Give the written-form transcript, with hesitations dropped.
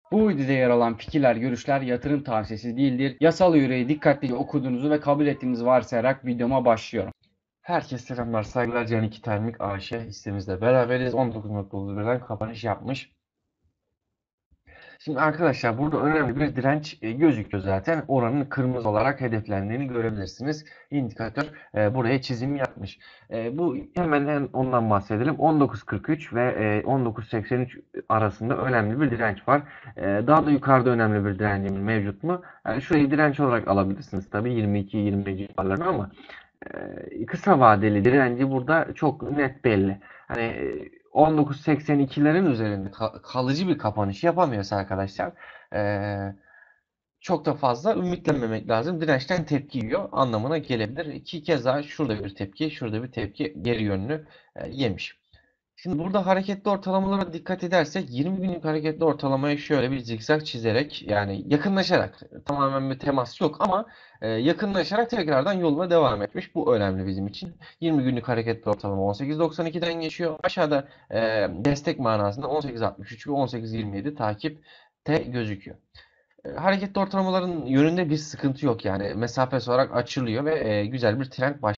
Bu videoda yer alan fikirler, görüşler yatırım tavsiyesi değildir. Yasal yüreği dikkatlice okuduğunuzu ve kabul ettiğinizi varsayarak videoma başlıyorum. Herkese selamlar, saygılar. Can 2 Termik AŞ hissemizle beraberiz. 19.31'den kapanış yapmış. Şimdi arkadaşlar burada önemli bir direnç gözüküyor zaten. Oranın kırmızı olarak hedeflendiğini görebilirsiniz. İndikatör buraya çizim yapmış. Bu hemen ondan bahsedelim. 19.43 ve 19.83 arasında önemli bir direnç var. Daha da yukarıda önemli bir direncimiz mevcut mu? Yani şurayı direnç olarak alabilirsiniz tabii 22-25 civarlarına ama kısa vadeli direnci burada çok net belli. Hani 19.82'lerin üzerinde kalıcı bir kapanış yapamıyorsa arkadaşlar çok da fazla ümitlenmemek lazım. Dirençten tepki yiyor anlamına gelebilir. İki kez daha şurada bir tepki, şurada bir tepki geri yönlü yemiş. Şimdi burada hareketli ortalamalara dikkat edersek 20 günlük hareketli ortalamaya şöyle bir zikzak çizerek yani yakınlaşarak tamamen bir temas yok ama yakınlaşarak tekrardan yoluna devam etmiş. Bu önemli bizim için. 20 günlük hareketli ortalama 18.92'den geçiyor. Aşağıda destek manasında 18.63 ve 18.27 takipte gözüküyor. Hareketli ortalamaların yönünde bir sıkıntı yok yani mesafe olarak açılıyor ve güzel bir trend başlıyor.